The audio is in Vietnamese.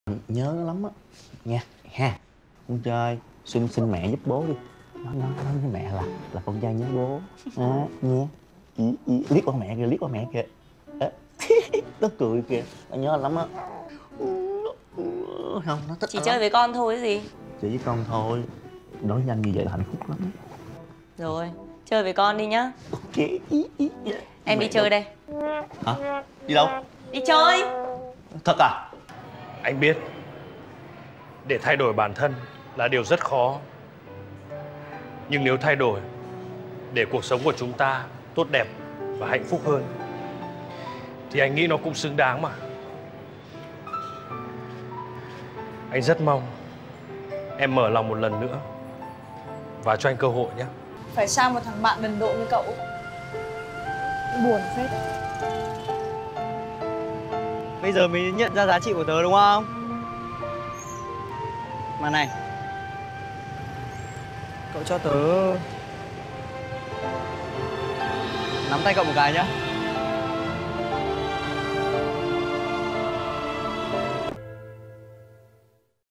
Nhớ nó lắm á nha ha. Con trai xin mẹ giúp bố đi. Nói với mẹ là con trai nhớ bố nha. Liếc qua mẹ kìa, liếc qua mẹ kìa. Nó cười kìa, nó nhớ lắm á. Không, nó thích Chỉ nó chơi lắm. với con thôi cái gì. Chơi với con thôi. Nói nhanh như vậy là hạnh phúc lắm. Rồi, chơi với con đi nhá. Ok. Em Mẹ đi chơi đâu? đây. Hả? Đi đâu? Đi chơi. Thật à? Anh biết, để thay đổi bản thân là điều rất khó. Nhưng nếu thay đổi để cuộc sống của chúng ta tốt đẹp và hạnh phúc hơn thì anh nghĩ nó cũng xứng đáng mà. Anh rất mong em mở lòng một lần nữa và cho anh cơ hội nhé. Phải sang một thằng bạn đần độ như cậu. Buồn phết. Bây giờ mới nhận ra giá trị của tớ đúng không? Mà này, cậu cho tớ nắm tay cậu một cái nhá.